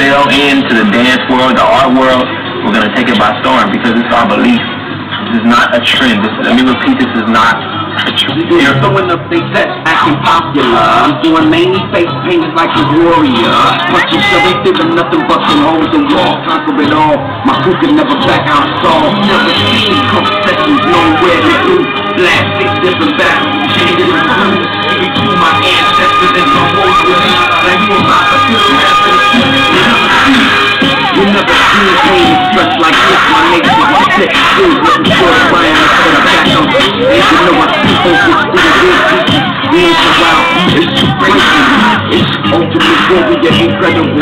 stereo and to the dance world, the art world. We're going to take it by storm because it's our belief. This is not a trend. Let me repeat, this is not a trend. We're throwing up they sets, acting popular. I'm doing mainly face paintings like a warrior. Punching so they feeling nothing but some holes and walls. Conquer it all. My crew can never back out stall. Never seen concessions, nowhere to do. Blast 6 different battles. Changes in blue. Give me to my ancestors and some holes with me. Like you a mama to the rest of the you never seen pain expressed like this. My nation was sick. Fools looking for a fire instead of back on. And you know I see focus to the real people. We ain't so wild. It's too crazy. It's ultimate warrior, incredible.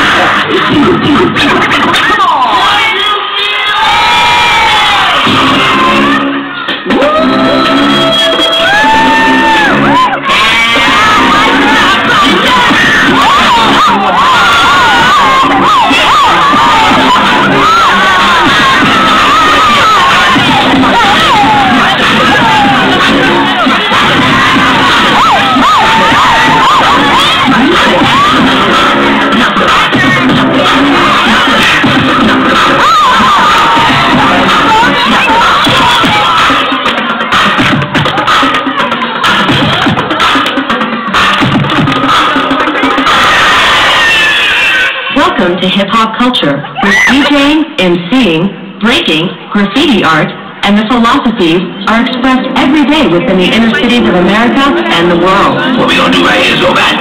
It's Welcome to hip-hop culture, where DJing, MCing, breaking, graffiti art, and the philosophies are expressed every day within the inner cities of America and the world. What we gonna do right here is go back.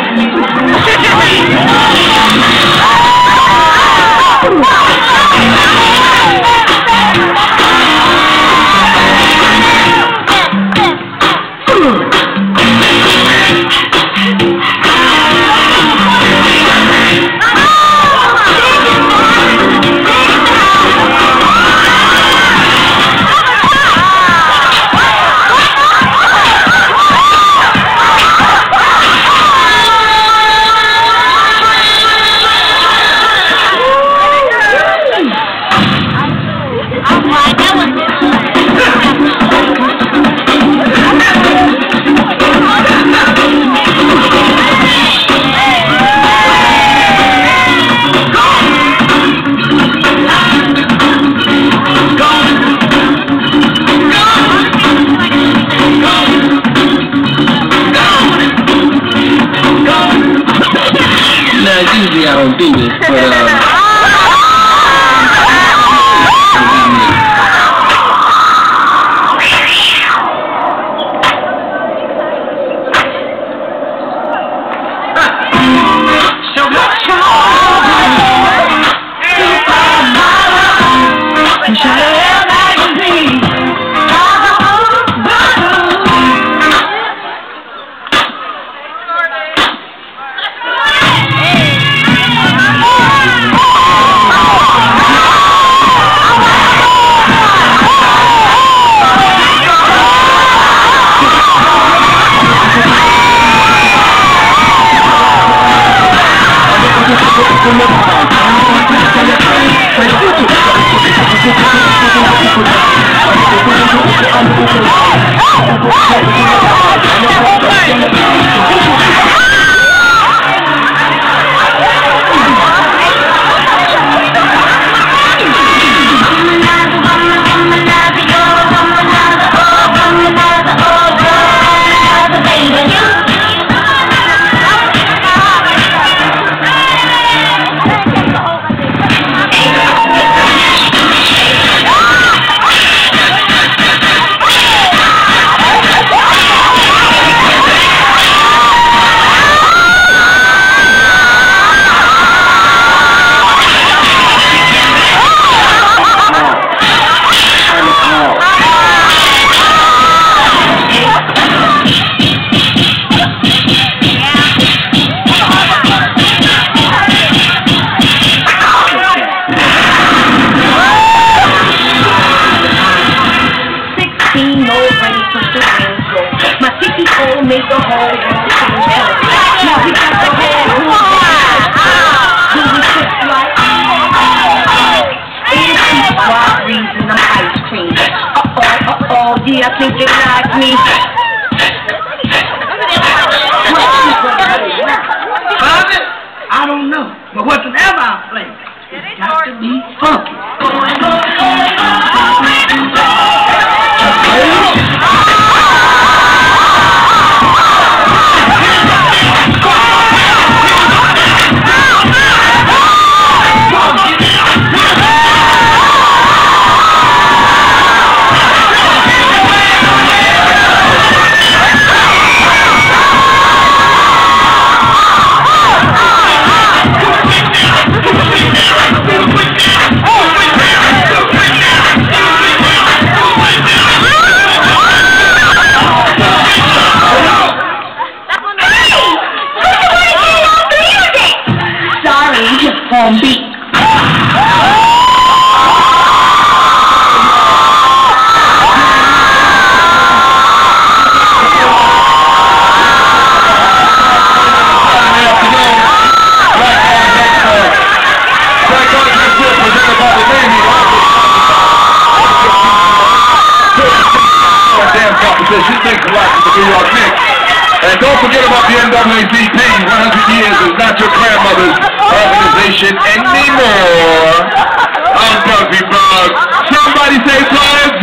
Usually I don't do this, but make the whole world change. Now we got the whole strawberries and the ice cream. Yeah, I think it likes me. I don't know, but whatever I play, celebration anymore. I'm Puffy Bug. Somebody say Puff.